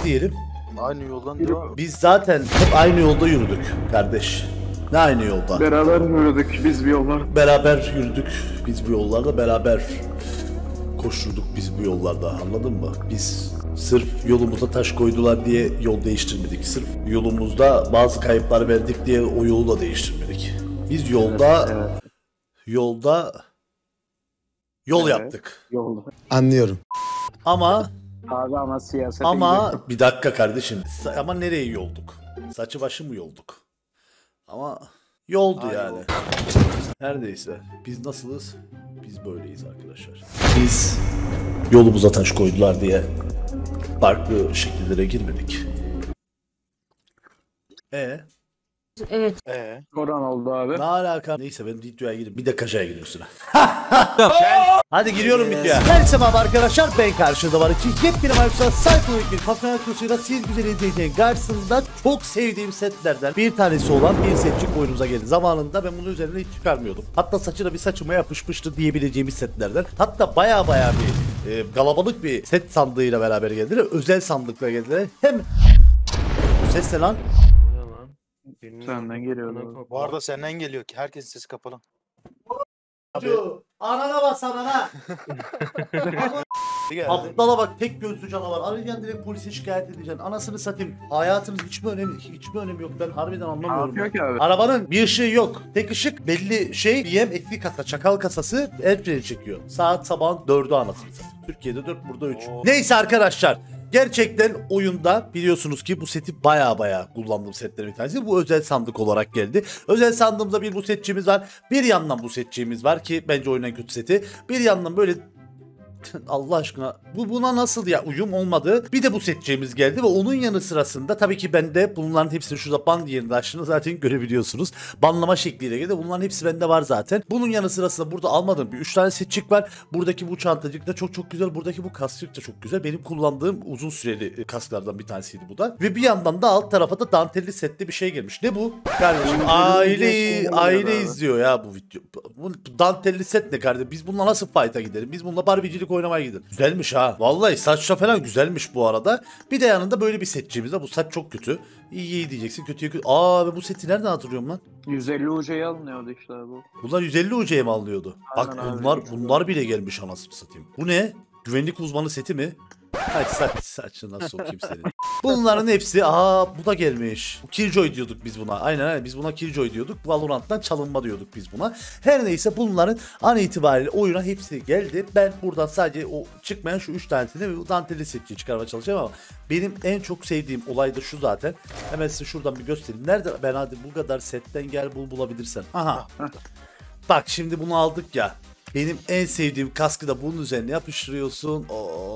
Ne diyelim? Aynı yoldan devam. Biz zaten hep aynı yolda yürüdük kardeş. Ne aynı yolda? Beraber yürüdük biz bir yollar. Beraber yürüdük biz bu yollarda, beraber koşturduk biz bu yollarda, anladın mı? Biz sırf yolumuza taş koydular diye yol değiştirmedik. Sırf yolumuzda bazı kayıplar verdik diye o yolu da değiştirmedik. Biz yolda yol yaptık. Yolda. Anlıyorum. Ama Abi siyasete Ama bir dakika kardeşim. Ama nereye yolduk? Saçı başı mı yolduk? Ama yoldu yani. Neredeyse. Biz nasılız? Biz böyleyiz arkadaşlar. Biz yolumuza taş koydular diye farklı şekillere girmedik. Evet. Koran oldu abi. Ne alaka? Neyse ben videoya gireyim. Bir de kaşaya gireyim üstüne. Hadi giriyorum videoya. Herkese merhaba arkadaşlar. Ben karşınızda var için yepyeni Microsoft Cyberpunk bir kafe arkasıyla siz güzel izleyeceğin karşısında çok sevdiğim setlerden bir tanesi olan bir setçik oyunumuza geldi. Zamanında ben bunu üzerine hiç çıkarmıyordum. Hatta saçına bir saçıma yapışmıştı diyebileceğimiz setlerden. Hatta baya bir kalabalık bir set sandığıyla beraber geldiler. Özel sandıkla geldiler. Hem ses ne lan? Senden geliyor. Bu arada senden geliyor ki herkesin sesi kapalı. Anana bas anana. Aptala bak, tek gözlü canavar. Arayacaksın, direkt polise şikayet edeceksin. Anasını satayım. Hayatınız hiçbir önemi yok. Ben harbiden anlamıyorum. Yok abi. Arabanın bir ışığı yok. Tek ışık belli şey. BM ekli kasa, çakal kasası el freni çekiyor. Saat sabahın 4'ü anasını satayım. Türkiye'de 4, burada 3. Neyse arkadaşlar. Gerçekten oyunda biliyorsunuz ki bu seti baya kullandığım setlerin bir tanesi. Bu özel sandık olarak geldi. Özel sandığımızda bir bu setçimiz var. Bir yandan bu setçimiz var ki bence oyunun en kötü seti. Bir yandan böyle Allah aşkına buna nasıl ya uyum olmadı. Bir de bu setçimiz geldi ve onun yanı sırasında tabii ki bende bunların hepsini şurada ban yerinde açtığını zaten görebiliyorsunuz. Banlama şekliyle geldi. Bunların hepsi bende var zaten. Bunun yanı sırasında burada almadığım bir 3 tane setçik var. Buradaki bu çantacık da çok güzel. Buradaki bu kaskçık da çok güzel. Benim kullandığım uzun süreli kasklardan bir tanesiydi bu da. Ve bir yandan da alt tarafa da dantelli setli bir şey gelmiş. Ne bu? Kardeşim aile izliyor ya bu video. Bu dantelli set ne kardeşim? Biz bununla nasıl fight'a gidelim? Biz bununla barbicilik oynamaya gidelim. Güzelmiş ha. Vallahi saçla falan güzelmiş bu arada. Bir de yanında böyle bir setçimiz var. Bu saç çok kötü. İyi diyeceksin, kötüye kötü. Ben bu seti nereden hatırlıyorum lan? 150 UC'ye alınıyordu işte bu. Bunlar 150 UC'ye mi alınıyordu? Aynen Bak abi, bunlar bile gelmiş anasını satayım. Bu ne? Güvenlik uzmanı seti mi? Hadi saçına sokayım senin. Bunların hepsi bu da gelmiş. Killjoy diyorduk biz buna. Aynen biz buna Killjoy diyorduk. Valorant'tan çalınma diyorduk biz buna. Her neyse bunların an itibariyle oyuna hepsi geldi. Ben buradan sadece o çıkmayan şu 3 tanesini ve dantelli setçiyi çıkarmaya çalışacağım ama benim en çok sevdiğim olay da şu zaten. Hemen size şuradan bir göstereyim. Nerede ben hadi bu kadar setten gel bulabilirsen. Aha. Bak şimdi bunu aldık ya. Benim en sevdiğim kaskı da bunun üzerine yapıştırıyorsun.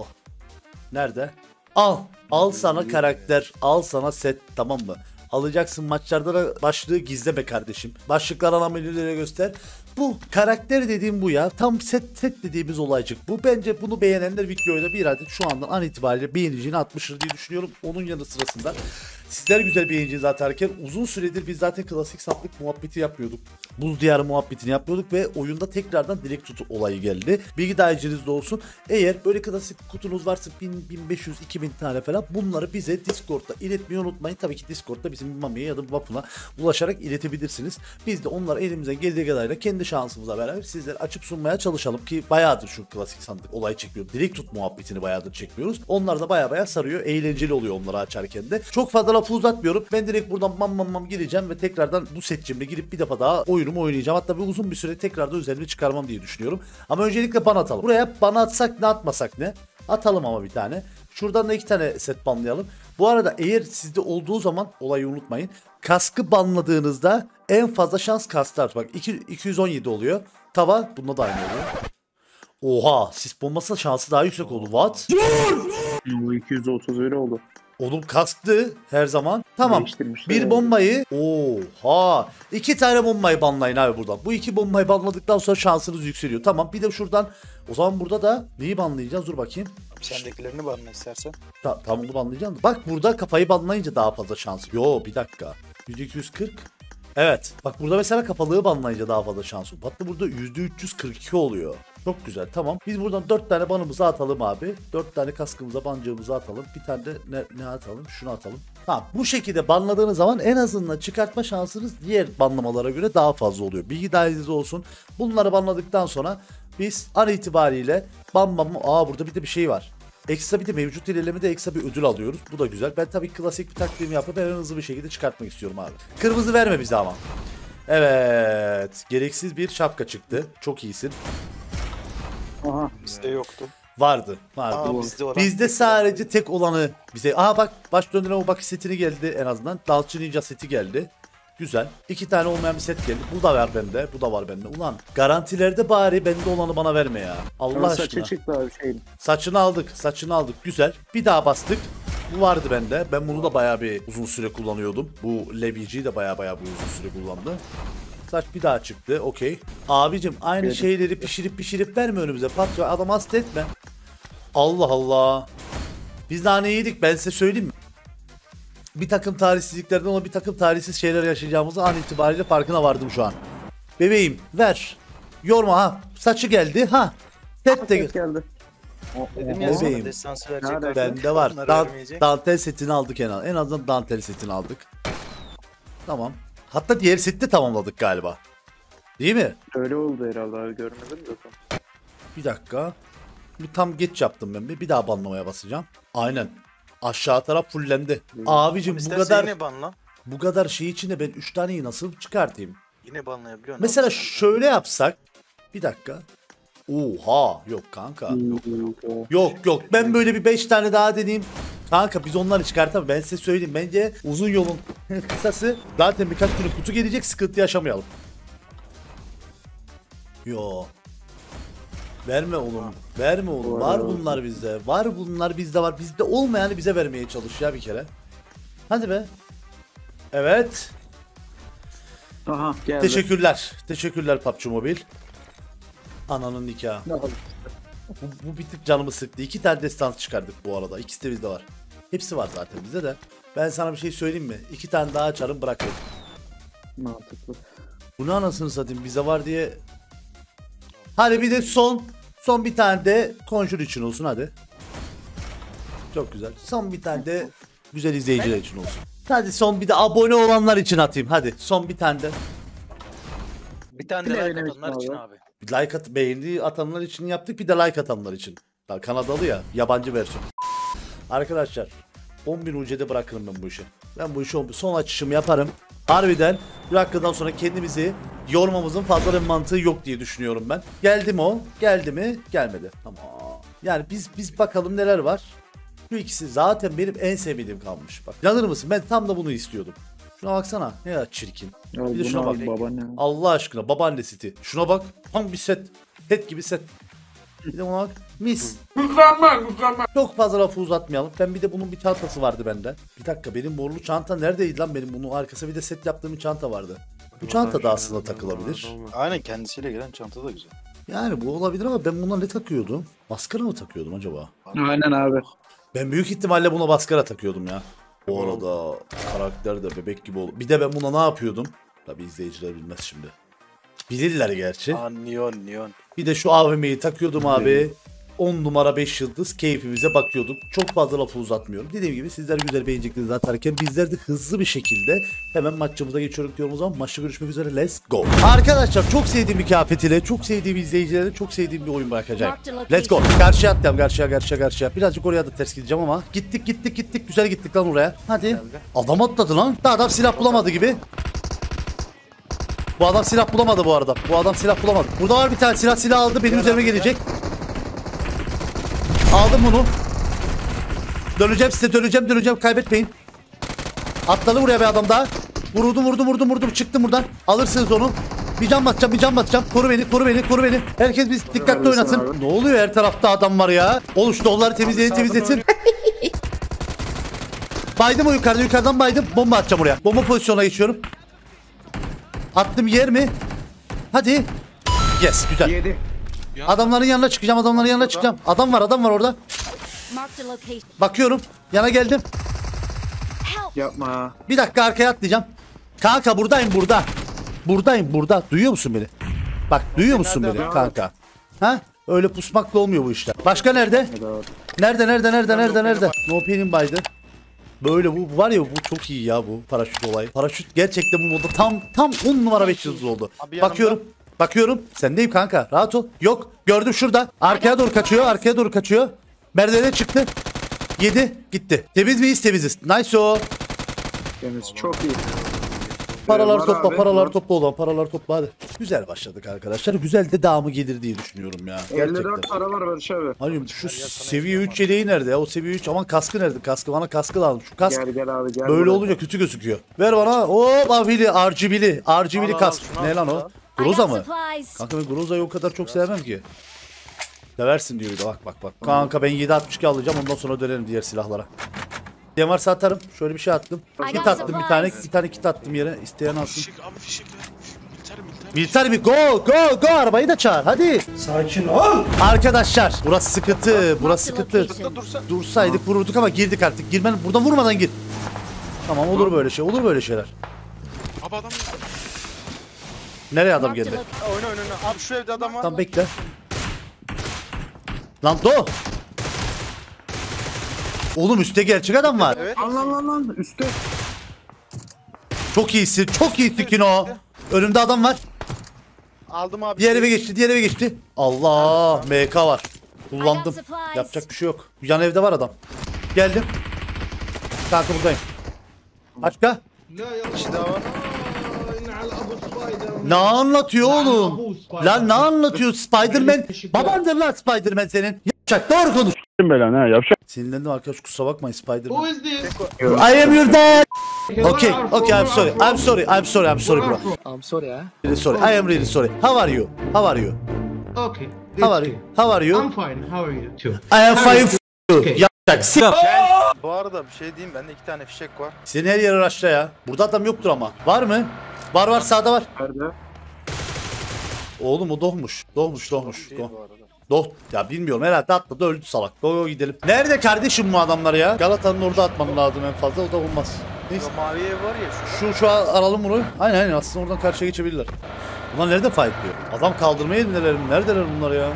Nerede? Al sana karakter, al sana set, tamam mı? Alacaksın, maçlarda da başlığı gizleme kardeşim. Başlıklar anamelilere göster. Bu karakter dediğim bu ya. Tam set dediğimiz olaycık bu. Bence bunu beğenenler videoyu da bir adet şu andan an itibariyle beğeneceğini atmıştır diye düşünüyorum. Onun yanı sırasında sizler güzel beğeneceğinizi atarken uzun süredir biz zaten klasik satlık muhabbeti yapıyorduk. Buz diyarı muhabbetini yapıyorduk ve oyunda tekrardan direkt tutu olayı geldi. Bilgi dahilinizde olsun. Eğer böyle klasik kutunuz varsa 1000, 1500, 2000 tane falan bunları bize Discord'da iletmeyi unutmayın. Tabii ki Discord'da bizim Mami'ye ya da Vapun'a ulaşarak iletebilirsiniz. Biz de onları elimizden geldiği kadarıyla kendi şansımıza beraber sizlere açıp sunmaya çalışalım ki bayağıdır şu klasik sandık olayı çekmiyoruz. Direkt tut muhabbetini bayağıdır çekmiyoruz. Onlar da baya sarıyor. Eğlenceli oluyor onları açarken de. Çok fazla lafı uzatmıyorum. Ben direkt buradan mam gireceğim ve tekrardan bu setçimle girip bir defa daha oyunumu oynayacağım. Hatta bir uzun bir süre tekrardan üzerine çıkarmam diye düşünüyorum. Ama öncelikle ban atalım. Buraya ban atsak ne atmasak ne? Atalım ama bir tane. Şuradan da 2 tane set banlayalım. Bu arada eğer sizde olduğu zaman olayı unutmayın. Kaskı banladığınızda en fazla şans kastlar. Bak 217 oluyor. Tava bunda da aynı oluyor. Oha, sis bombası şansı daha yüksek oldu. What? Bu 231 oldu. Oğlum kasklı her zaman. Tamam. Bir yani. bombayı. Oha. 2 tane bombayı banlayın abi buradan. Bu 2 bombayı banladıktan sonra şansınız yükseliyor. Tamam. Bir de şuradan. O zaman burada da neyi banlayacağız? Dur bakayım. Sendekilerini banla istersen. Tamam bunu banlayacağım. Bak burada kafayı banlayınca daha fazla şans. Yo bir dakika. 240. Evet. Bak burada mesela kafalığı banlayınca daha fazla şans. Hatta burada %342 oluyor. Çok güzel, tamam. Biz buradan 4 tane banımızı atalım abi. 4 tane kaskımıza, bancığımızı atalım. Bir tane de ne atalım? Şunu atalım. Tamam, bu şekilde banladığınız zaman en azından çıkartma şansınız diğer banlamalara göre daha fazla oluyor. Bilgi dahilinizde olsun. Bunları banladıktan sonra biz an itibariyle burada bir de bir şey var. Ekstra bir de mevcut ilerlemede ekstra bir ödül alıyoruz. Bu da güzel. Ben tabii klasik bir taktiğimi yapıp en hızlı bir şekilde çıkartmak istiyorum abi. Kırmızı verme bize ama. Evet. Gereksiz bir şapka çıktı. Çok iyisin. Aha. Bizde yoktu. Vardı. Bizde sadece tek olanı bize. Aha bak, baş döndüren o bakış setini geldi en azından. Dalçı Ninja seti geldi. Güzel. 2 tane olmayan bir set geldi. Bu da var bende. Bu da var bende. Ulan garantilerde bari bende olanı bana verme ya. Allah aşkına. Saçı çıktı abi şeyin. Saçını aldık. Saçını aldık. Güzel. Bir daha bastık. Bu vardı bende. Ben bunu da bayağı bir uzun süre kullanıyordum. Bu Levici'yi de bayağı bir uzun süre kullandım. Saç bir daha çıktı. Okey. Abicim aynı şeyleri pişirip verme önümüze. Patron adam hasta etme. Allah Allah. Biz daha ne yedik ben size söyleyeyim mi? Bir takım talihsizliklerden ama bir takım talihsiz şeyler yaşayacağımızı an itibariyle farkına vardım şu an. Bebeğim ver. Yorma ha. Saçı geldi ha. Hep de geldi. Dedim ya sana Bebeğim. destansı verecek. Nerede? bende var. Onları vermeyecek. Dantel setini aldık en az. En azından dantel setini aldık. Tamam. Hatta diğer seti de tamamladık galiba. Değil mi? Öyle oldu herhalde abi, görmedim de. Bir dakika. Bir tam geç yaptım ben. Bir daha banlamaya basacağım. Aynen. Aşağı taraf fullendi. Abicim bu İstersen kadar yine banla. bu kadar şey içinde ben 3 taneyi nasıl çıkartayım? Yine banlayabiliyor musun? Mesela şöyle yapsak. Bir dakika. Oha yok kanka. Yok ben böyle bir 5 tane daha deneyeyim. Kanka biz onları çıkartamayız. Ben size söyleyeyim. Bence uzun yolun kısası. Zaten birkaç gün kutu gelecek, sıkıntı yaşamayalım. Yo. Verme oğlum. Verme oğlum. Var bunlar bizde. Var bunlar bizde var. Bizde olmayanı bize vermeye çalış ya bir kere. Hadi be. Evet. Aha geldi. Teşekkürler. Teşekkürler PUBG Mobile. Ananın nikahı. Bu bir tık canımı sıktı. 2 tane destans çıkardık bu arada. İkisi de bizde var. Hepsi var zaten bizde de. Ben sana bir şey söyleyeyim mi? 2 tane daha açarım bırakırım. Mantıklı. Bu ne anasını satayım bize var diye. Hadi bir de son bir tane de Conjure için olsun hadi. Çok güzel. Son bir tane de güzel izleyiciler için olsun. Hadi son bir de abone olanlar için atayım. Hadi son bir tane de. Bir tane de like atanlar için abi. Bir like beğeni atanlar için yaptık, bir de like atanlar için. Daha Kanadalı ya, yabancı versiyon. Arkadaşlar 10.000 UC'de bırakırım ben bu işi. Ben bu işi son açışımı yaparım. Harbiden bir dakikadan sonra kendimizi yormamızın fazla bir mantığı yok diye düşünüyorum ben. Geldi mi o? Geldi mi? Gelmedi. Tamam. Yani biz bakalım neler var. Şu ikisi zaten benim en sevmediğim kalmış. Bak inanır mısın? Ben tam da bunu istiyordum. Şuna baksana. Ne ya çirkin. Bir de şuna bak. Allah aşkına babaanne seti. Şuna bak. Tam bir set. Set gibi set. Bir de buna bak. Mis. Mükemmel. Çok fazla lafı uzatmayalım. Ben bir de bunun bir çantası vardı bende. Bir dakika benim morlu çanta neredeydi lan benim? Bunun arkasında bir de set yaptığım bir çanta vardı. Bu çanta da aslında takılabilir. Aynen kendisiyle gelen çanta da güzel. Yani bu olabilir ama ben buna ne takıyordum? Maskara mı takıyordum acaba? Aynen abi. Ben büyük ihtimalle buna maskara takıyordum ya. Bu arada karakter de bebek gibi oldu. Bir de ben buna ne yapıyordum? Tabii izleyiciler bilmez şimdi. Bilirler gerçi. Neon. Bir de şu AVM'yi takıyordum abi. 10 numara 5 yıldız keyfimize bakıyorduk. Çok fazla lafı uzatmıyorum. Dediğim gibi sizler güzel beğeneceklerinizi atarken bizler de hızlı bir şekilde hemen maçımıza geçiyoruz diyorum o zaman. Maçta görüşmek üzere. Let's go. Arkadaşlar çok sevdiğim bir kıyafet ile, çok sevdiğim izleyicilerle çok sevdiğim bir oyun bırakacağım. Let's go. Karşıya atlayalım. Karşıya. Birazcık oraya da ters gideceğim ama. Gittik. Güzel gittik lan oraya. Hadi. Adam atladı lan. Daha adam silah bulamadı gibi. Bu adam silah bulamadı bu arada. Burada var bir tane silah aldı. Benim üzerime gelecek. Aldım bunu. Döneceğim. Kaybetmeyin. Atladı buraya bir adam daha. Vurdum. Çıktım buradan. Alırsınız onu. Bir can batacağım. Koru beni. Herkes biz dikkatli oynasın. Abi. Ne oluyor her tarafta adam var ya. Oluştu onları temizlesin. Baydım o yukarıdan baydım. Bomba atacağım oraya. Bomba pozisyonuna geçiyorum. Attım yer mi? Hadi. Yes güzel. 7. Adamların yanına çıkacağım. Adam var orada. Bakıyorum. Yana geldim. Yapma. Bir dakika arkaya atlayacağım. Kanka buradayım burada. Duyuyor musun beni? Bak duyuyor musun beni kanka? Ha? Öyle pusmakla olmuyor bu işler. Başka nerede? Hadi abi. Nerede? No pain'in baydı. Böyle bu var ya, bu çok iyi ya, bu paraşüt olayı. Paraşüt gerçekten bu modda tam 10 numara 5 yıldız oldu. Abi yanımda. Bakıyorum. Sendeyim kanka. Rahat ol. Yok. Gördüm şurada. Arkaya doğru kaçıyor. Merdivene çıktı. Yedi. Gitti. Temiz miyiz? Temiziz. Nice o. Temiz çok iyi. Paralar Var topla, abi, paralar var. topla oğlum, paralar topla hadi. Güzel başladık arkadaşlar. Güzel de devamı gelir diye düşünüyorum ya. 54 Gerçekten. para var Barış abi. Hani şu seviye 3 yeleği nerede ya? O seviye 3 aman kaskı nerede? Bana kaskı lazım. Şu kask Gel abi gel. böyle buraya. olunca kötü gözüküyor. Ver bana. Hop afili RGB'li Al, kask. şunu Ne al, lan şunu o? al. Groza mı? Kanka ben Groza'yı o kadar çok sevmem ki. Seversin diyor bir de bak. Kanka ben 7.62 alacağım, ondan sonra dönerim diğer silahlara. İsteyen varsa atarım. Şöyle bir şey attım. Kit attım bir tane kit attım yere. İsteyen alsın. Fişek abi fişek ver. Militer. Militer mi? Go arabayı da çağır hadi. Sakin ol. Arkadaşlar burası sıkıntı. Burada dursa. Dursaydık vururduk ama girdik artık. Buradan vurmadan gir. Tamam olur böyle şeyler. Abi adam Nereye adam geldi? Oyna. Abi şu evde adam var. Tamam bekle. Lan Do. Oğlum üstte gerçek adam var. Evet. Lan üstte. Çok iyisin Kino. Önümde adam var. Aldım abi. Diğer eve geçti. Allah, MK var. Kullandım. Yapacak bir şey yok. Yan evde var adam. Geldim. Kanka buradayım. Başka? kişi daha var. Ne anlatıyor oğlum? Lan ne anlatıyor Spider-Man? Babandır lan Spider-Man senin. Yapacak, doğru konuş. Sinirlendim arkadaş, kusura bakmayın Spider-Man. I am your dad. Okay, I'm sorry bro. I'm sorry, huh? Really sorry. I am really sorry. How are you? Okay. How are you? I'm fine. How are you too? I am fine f*** you. Yapacaksın. Bu arada bir şey diyeyim, bende 2 tane fişek var. Senin her yere aşağı ya. Burada adam yoktur ama. Var mı? Var sağda var. Nerede? Oğlum o doğmuş. Doğmuş. Değil bu arada. Ya bilmiyorum, herhalde atladı öldü salak. Go gidelim. Nerede kardeşim bu adamlar ya? Galata'nın orada atmam lazım en fazla, o da olmaz. Neyse. Şu mavi ev var ya şu. Şu aralım bunu. Aynen aslında oradan karşıya geçebilirler. Bunlar nerede fightlıyor? Adam kaldırmaya indiler mi? Neredeler bunlar ya?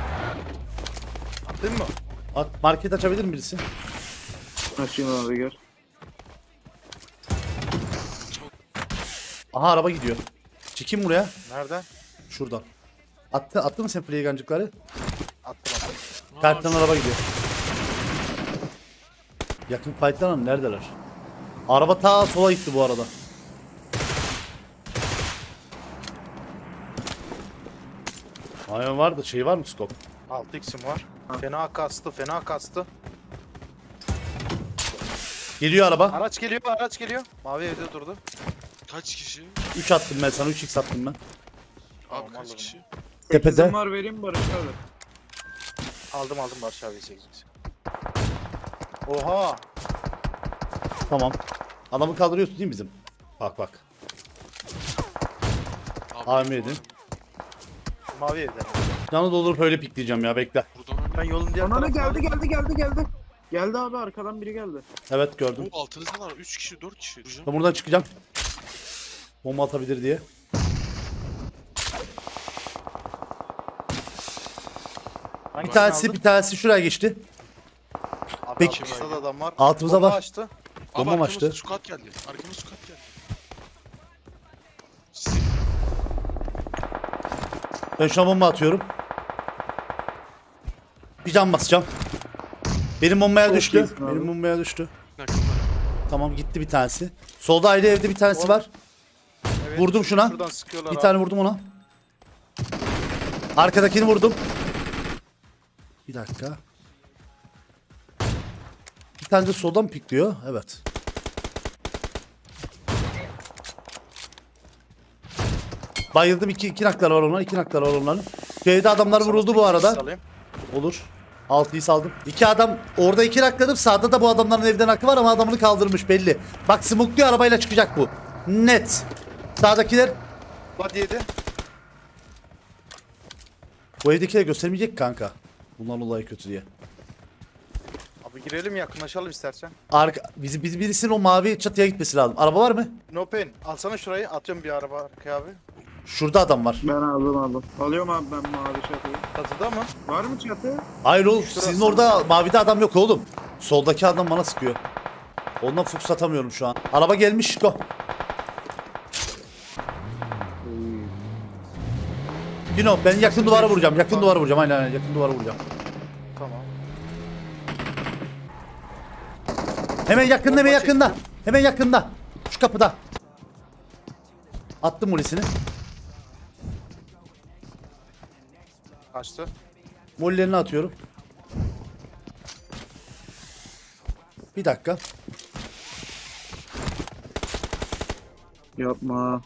Attın mı? Market açabilir mi birisi? Açayım abi gel. Aha araba gidiyor. Çekeyim buraya. Nereden? Şuradan. Attı mı sen playgancıkları? Attım. Karttan araba gidiyor. Yakın fight'tan neredeler? Araba ta sola gitti bu arada. Aynen vardı. Şey var mı scope? 6x'im var. Fena kastı. Geliyor araba. Araç geliyor. Mavi evde durdu. kaç kişi? 3 attım ben sana. 3x attım ben. Abi kaç alırım. kişi? Tepede. Kızım var vereyim Barış abi. Aldım Barış abi 8. Oha. Tamam. Adamı kaldırıyorsun değil mi bizim? Bak. Abi, AVM edin. Mavi evde. Canı doldurup öyle pikleyeceğim ya, bekle. Buradan Ben yolun diğer Ananı tarafına. geldi. Geldi abi arkadan biri geldi. Evet gördüm. o altınızda var 3 kişi 4 kişi. Duracağım. Ben buradan çıkacağım. Bomba atabilir diye. Hangisini Bir tanesi şuraya geçti. Abi Peki. altımızda da adam var. Altımıza Bomba var. açtı. Abi Bomba açtı. arkamızda squad geldi. Arkamızda squad geldi. Ben şu an bomba atıyorum. Bir can basacağım. Benim bombaya Çok düştü. iyisin abi. Benim bombaya düştü. Bir dakika. Tamam gitti bir tanesi. Solda ayrı evde bir tanesi var. Evet. Vurdum şuna. Şuradan sıkıyorlar Bir abi. tane vurdum ona. Arkadakini vurdum. Bir dakika. Bir tane de soldan pikliyor. Evet. Bayıldım. İki naklar var onların. Köyde adamlar vuruldu bu arada. Salayım. Olur. 6'yı saldım. 2 adam orada 2 nakladım. Sağda da bu adamların evden hakkı var ama adamını kaldırmış belli. Bak smokluyor, arabayla çıkacak bu. Net. Sağdakiler. Body yedi. Bu evdekiler göstermeyecek kanka. Bunların olayı kötü diye. Abi girelim yakınlaşalım istersen. Birisinin o mavi çatıya gitmesi lazım. Araba var mı? No pain. Alsana şurayı. Atıyorum bir araba arkaya abi. Şurada adam var. Ben aldım. Alıyorum abi ben mavi çatıyı. Çatıda mı? Var mı çatı? Hayır oğlum Şurası. sizin orada mavide adam yok oğlum. Soldaki adam bana sıkıyor. Ondan fokus atamıyorum şu an. Araba gelmiş go. Dino ben yakın duvara vuracağım. Yakın duvara vuracağım. Aynen yakın duvara vuracağım. Tamam. Hemen yakında hemen yakında. Hemen yakında. Şu kapıda. Attım molisini. Kaçtı. Mollerini atıyorum. Bir dakika. Yapma.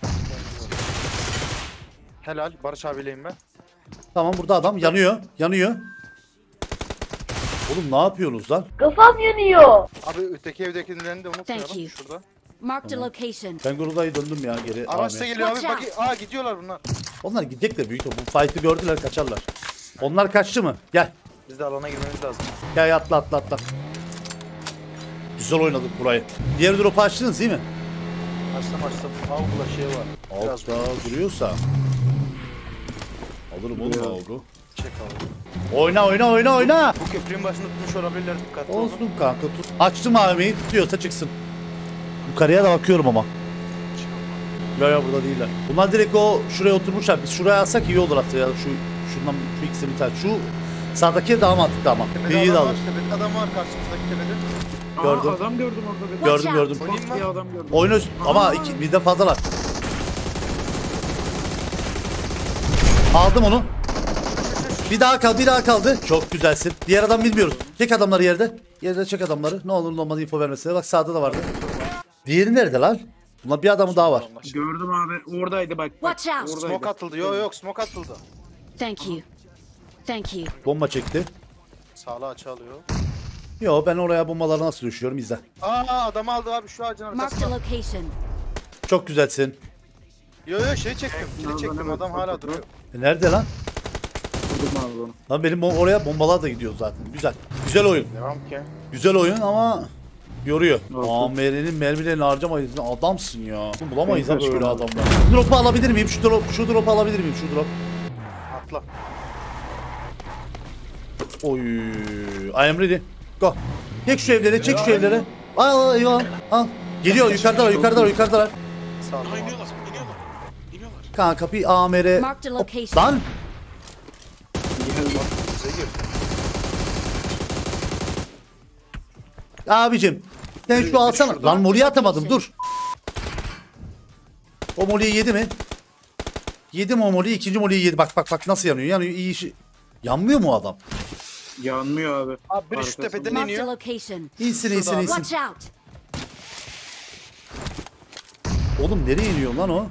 Helal. Barış abiyleyim ben. Tamam burada adam yanıyor. Yanıyor. Oğlum ne yapıyorsunuz lan? Kafam yanıyor. Abi öteki evdekilerini de Thank you. unutmayalım. Şurada. Marked a location. Ben Gruda'yı döndüm ya geri. Araçta Ahmet. geliyor abi. Watch Bak, gidiyorlar bunlar. Onlar gidecekler büyük ihtimal. Bu fight'ı gördüler kaçarlar. Onlar kaçtı mı? Gel. Biz de alana girmemiz lazım. Gel atla. Güzel oynadık burayı. Diğer drop'u açtınız değil mi? Açtım. Avukla şey var. Biraz Altta duruyorsa. Alırım oğlum Avgu. çek abi. Oyna. Bu köprünün başında tutmuş olabilirler. Dikkatli olun. Olsun kanka tut. Açtım AVM'yi tutuyorsa çıksın. Yukarıya da bakıyorum ama. Ya burada değiller. Bunlar direkt o şuraya oturmuşlar. Biz şuraya alsak iyi olur hatta ya. Şundan şu ikisini bir tane. Şu sağdaki daha mantıklı ama. Tepede Büyüğü de adam var. alır. Tepede adam var karşımızdaki tepede. Gördüm. Adam gördüm orada. Bir Gördüm. Oynayayım Bir mı? adam gördüm. Oyunu ama bizden fazlalar. Aldım onu. Bir daha kaldı. Çok güzelsin. Diğer adam bilmiyoruz. Çek adamları yerde. Yerde çek adamları. Ne olur ne olmaz info vermesine. Bak sağda da vardı. Diğeri nerede lan? Bunlar bir adamı daha var. Gördüm abi. Oradaydı bak. Watch out. Oradaydı. Smoke atıldı. Yok smoke atıldı. Thank you. Thank you. Bomba çekti. Sağlığı açı alıyor. Yo ben oraya bombaları nasıl düşüyorum izle. Adamı aldı abi şu ağacın Marked a arkasında. location. Çok güzelsin. Yo şey çektim. Kili çektim adam hala duruyor. Nerede lan? Vurdum abi onu. Lan benim oraya bombalar da gidiyor zaten. Güzel. Güzel oyun. Devam ki. Güzel oyun ama yoruyor. Olsun. AMR'nin mermilerini harcamayız. Adamsın ya. Bulamayız ha Neyse, böyle şu an. adamlar. Drop'u alabilir miyim? Şu drop'u alabilir miyim? Şu drop. Atla. Oy. I am ready. Go. Çek şu evlere. Al eyvah. Al. Geliyor yukarıdalar. Sağlığı Aa, var. iniyorlar. Kanka bir AMR. Marked a Hop, location. lan. Bize gir. Abicim. Sen şu alsana. şurada. Lan moliyi atamadım dur. O moliyi yedi mi? Yedim o moliyi. İkinci moliyi yedi. Bak nasıl yanıyor. Yanıyor iyi işi. Yanmıyor mu o adam? Yanmıyor abi. Abi biri şu Arkasında. tepeden Marked a iniyor. location. İyisin. Watch out. Oğlum nereye iniyor lan o?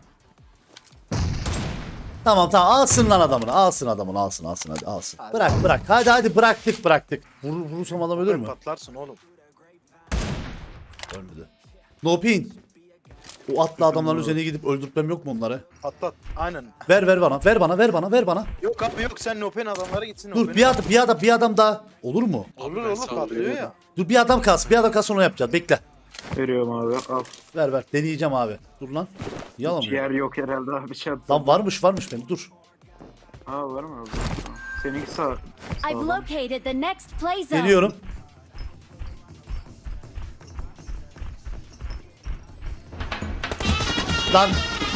Tamam alsın lan adamını. Alsın hadi alsın. Bırak. Hadi bıraktık. Vurursam adam ölür mü? Patlarsın oğlum. Ölmedi. No pin. O atlı adamların üzerine gidip öldürtmem yok mu onları? Patlat. Aynen. Ver bana. Yok abi yok sen Nopen adamlara gitsin. Dur bir adam daha. Olur mu? Olur Ben olur sağ patlıyor ya. Dur bir adam kalsın onu yapacağız. Bekle. Veriyorum abi. Al. Ver. Deneyeceğim abi. Dur lan. Yalan mı? Yer yok herhalde abi. Çatı. Lan varmış benim. Dur. Ha var mı abi? Seninki sağ. I've located the next play zone. Deniyorum. Lan.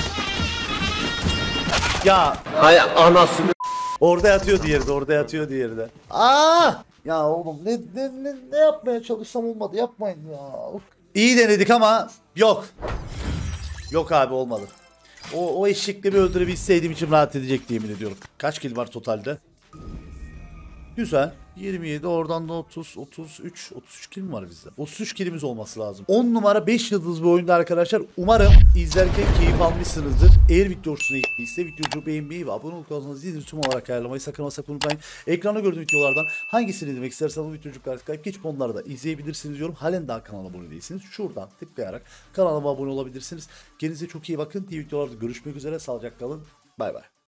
Ya. Hay anasını. Orada yatıyor diğeri de. Aa! Ya oğlum ne yapmaya çalışsam olmadı. Yapmayın ya. Uf. İyi denedik ama yok. Yok abi olmadı. O eşekleri öldürebilseydim içim rahat edecekti yemin ediyorum. Kaç kill var totalde? Güzel. 27 oradan da 33 kill mi var bizde? 33 killimiz olması lazım. 10 numara 5 yıldız bir oyunda arkadaşlar. Umarım izlerken keyif almışsınızdır. Eğer video hoşuna gittiyse videoyu beğenmeyi ve abone olursanız zilini tüm olarak ayarlamayı sakın unutmayın. Ekranda gördüğünüz videolardan hangisini izlemek isterseniz bu videocuklar tıklayıp geçip onları da izleyebilirsiniz diyorum. Halen daha kanala abone değilsiniz. Şuradan tıklayarak kanalıma abone olabilirsiniz. Kendinize çok iyi bakın. Diğer videolarda görüşmek üzere. Sağlıcakla kalın. Bay bay.